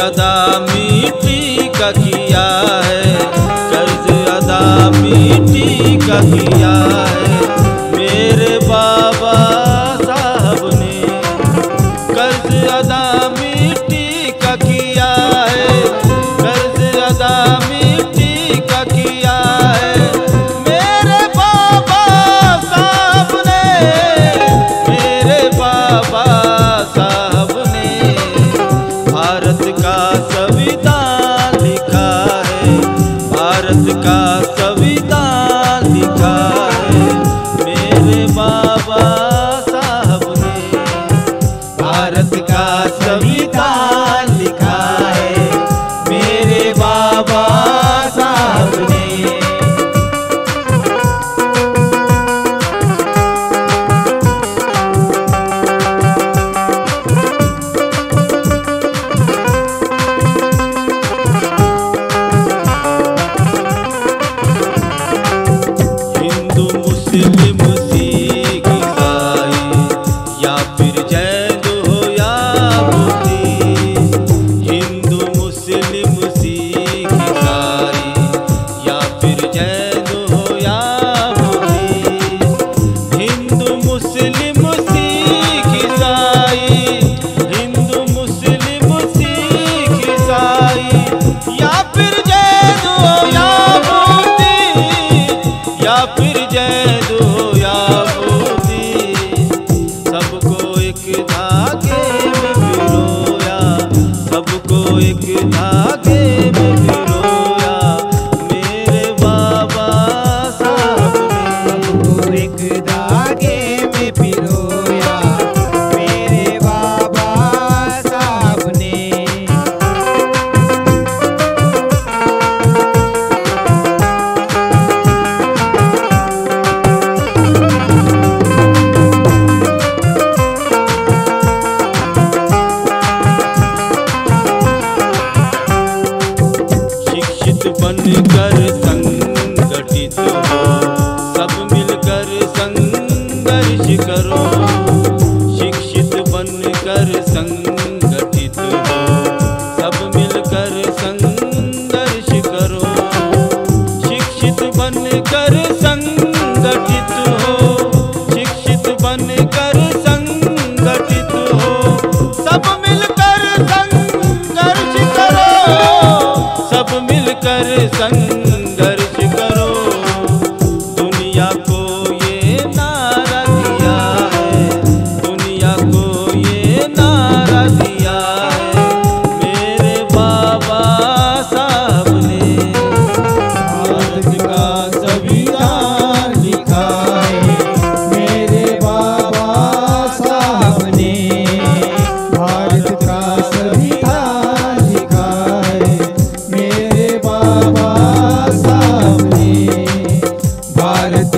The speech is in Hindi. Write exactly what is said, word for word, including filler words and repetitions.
अदा मिट्टी का किया है, कर्ज अदा मिट्टी का किया है मेरे बाबा साहब ने। कर्ज अदा मिट्टी का किया है, कर्ज अदा मिट्टी का किया है मेरे बाबा साहब ने, मेरे बाबा साहब ने। भारत का संविधान लिखा है, भारत का संविधान लिखा है मेरे बाबा साहब ने। भारत का संविधान लिखा है मेरे बाबा साहब ने। हिंदू मुस्लिम सिख ईसाई या फिर जैन हो या बौद्ध, हिंदू मुस्लिम सिख ईसाई या फिर जैन हो या बौद्ध, हिंदू मुस्लिम सिख ईसाई, हिंदू मुस्लिम सिख ईसाई या फिर जैन हो या बौद्ध, या फिर जैन हो या बौद्ध, सबको एक धागे में पिरोया, सबको एक धागे में पिरोया मेरे बाबा साहब ने। सबको एक धागे में पिरोया मेरे बाबा साहब ने। शिक्षित बनकर संगठित हो, सब मिलकर संघर्ष करो। शिक्षित बनकर संगठित हो, सब मिलकर संघर्ष करो। शिक्षित बनकर संगठित हो, शिक्षित बनकर संगठित हो, सब मिलकर संघर्ष करो, सब मिलकर संघर्ष करो। दुनिया को ये नारा दिया है, दुनिया को ये नारा दिया है मेरे बाबा साहब ने। भारत का संविधान लिखा है मेरे बाबा साहब ने। भारत का संविधान लिखा है मेरे बाबा साहब ने। भारत